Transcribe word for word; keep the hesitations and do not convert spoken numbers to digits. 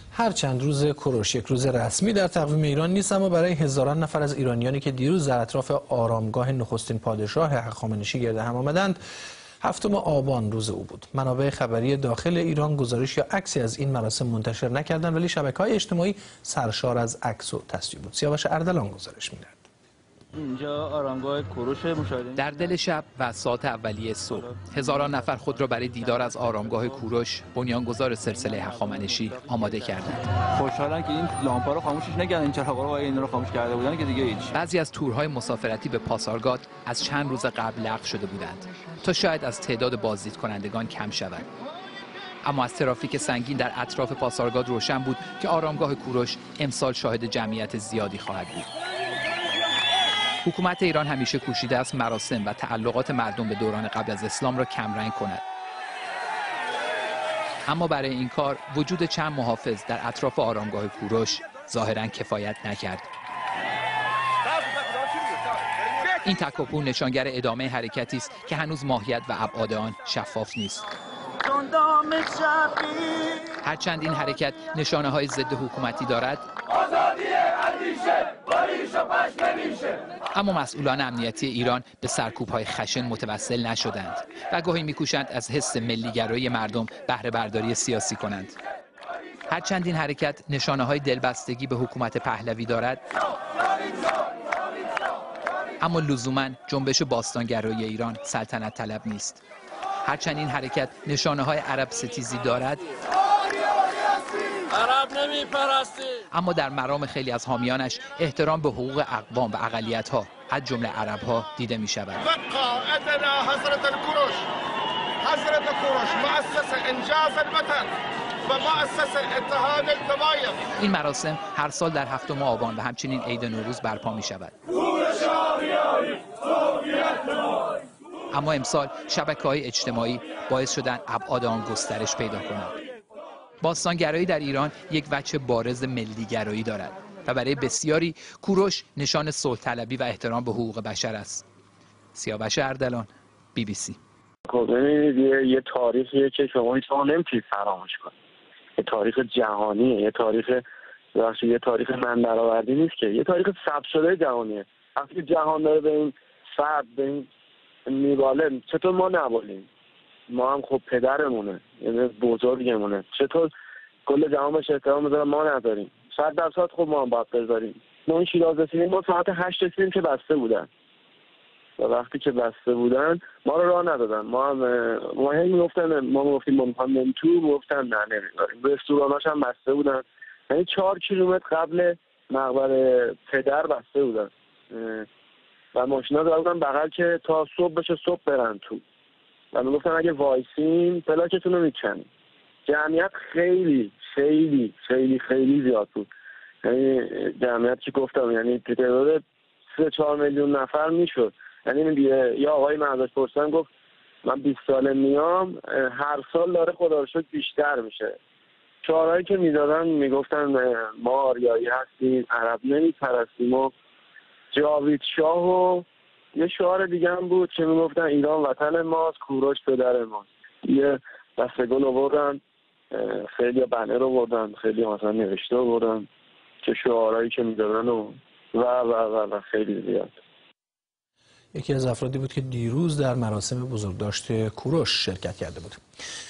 هر چند روز کوروش یک روز رسمی در تقویم ایران نیست، اما برای هزاران نفر از ایرانیانی که دیروز در اطراف آرامگاه نخستین پادشاه هخامنشی گرد هم آمدند، هفتم آبان روز او بود. منابع خبری داخل ایران گزارش یا عکسی از این مراسم منتشر نکردند، ولی شبکه‌های اجتماعی سرشار از عکس و تصویر بود. سیاوش اردلان گزارش می‌دهد. اینجا آرامگاه کوروش مشاهده در دل شب و ساعت اولیه صبح هزاران نفر خود را برای دیدار از آرامگاه کوروش، بنیانگذار سلسله هخامنشی، آماده کردند. خوشحالم که این لامپا رو خاموشش نکردن، این چراغا رو این رو خاموش کرده بودن که دیگه هیچ. بعضی از تورهای مسافرتی به پاسارگاد از چند روز قبل لغو شده بودند تا شاید از تعداد بازدید کنندگان کم شود. اما از ترافیک سنگین در اطراف پاسارگاد روشن بود که آرامگاه کوروش امسال شاهد جمعیت زیادی خواهد بود. حکومت ایران همیشه کوشیده است مراسم و تعلقات مردم به دوران قبل از اسلام را کمرنگ کند. اما برای این کار وجود چند محافظ در اطراف آرامگاه کوروش ظاهراً کفایت نکرد. این تکاپو نشانگر ادامه حرکتی است که هنوز ماهیت و ابعاد آن شفاف نیست. هرچند این حرکت نشانه‌های ضد حکومتی دارد، اما مسئولان امنیتی ایران به سرکوب‌های خشن متوسل نشدند و گاهی می‌کوشند از حس ملی‌گرایی مردم بهره برداری سیاسی کنند. هرچند این حرکت نشانه‌های دلبستگی به حکومت پهلوی دارد، اما لزوماً جنبش باستانگرایی ایران سلطنت طلب نیست. هرچند این حرکت نشانه‌های عرب ستیزی دارد، عرب نمی‌پرستی، اما در مرام خیلی از حامیانش احترام به حقوق اقوام و اقلیت‌ها از جمله عرب‌ها دیده می‌شود. قائدنا حضرت الكوروش، حضرت کوروش مؤسس انجاز الوطن و مؤسس اتحاد القبایل. این مراسم هر سال در هفتم آبان و همچنین عید نوروز برپا می‌شود. اما امسال شبکه‌های اجتماعی باعث شدن ابعاد آن گسترش پیدا کنند. باستانگرایی در ایران یک وجه بارز ملی‌گرایی دارد و برای بسیاری کوروش نشان صلح‌طلبی و احترام به حقوق بشر است. سیاوش اردلان، بی بی سی. خب ببینید یه, یه تاریخیه که شما هیچ وقت نمیتونید فراموش کنید. یه تاریخ جهانیه، یه تاریخ راست یه تاریخ من درآوردی نیست که، یه تاریخ ثبت شده جهانیه. وقتی جهان داره به این فرد به این میباله، چطور ما نبالیم؟ ما هم خب پدرمونه، یعنی بزرگمونه، چطور کل جهان بهش احترام بذارن ما نداریم؟ صد درصد خب ما هم باید بذاریم. ما این شیراز رسیدیم، ما ساعت هشت رسیدیم که بسته بودن و وقتی که بسته بودن ما رو راه ندادن. ما هم ما هم میگفتن، ما میگفتیم ما میخوام بریم تو، میگفتن نه نمیذاریم. رستوراناش هم بسته بودن، یعنی چهار کیلومتر قبل مقبره پدر بسته بودن و ماشینا دارن بودن بغل که تا صبح بشه صبح برن تو و میگفتن اگه وایسین پلاکتون رو میکنیم. جمعیت خیلی خیلی خیلی خیلی زیاد بود، یعنی جمعیت که گفتم یعنی تعداد سه چهار میلیون نفر میشد. یعنی یا آقای مرداش پرسن گفت من بیست ساله میام، هر سال داره خدا رو شکر بیشتر میشه. شعارهایی که میدادن میگفتن ما آریایی هستیم، عرب نمیپرستیم و جاوید شاه و یه شعار دیگه هم بود که میگفتن ایران وطن ماست، کوروش پدر ماست. یه دسته گل آوردن، خیلی بنر آوردن، خیلی مثلا نوشته آوردن که شعارهایی که میدادن و و و و, و خیلی زیاد. یکی از افرادی بود که دیروز در مراسم بزرگداشت کوروش شرکت کرده بود.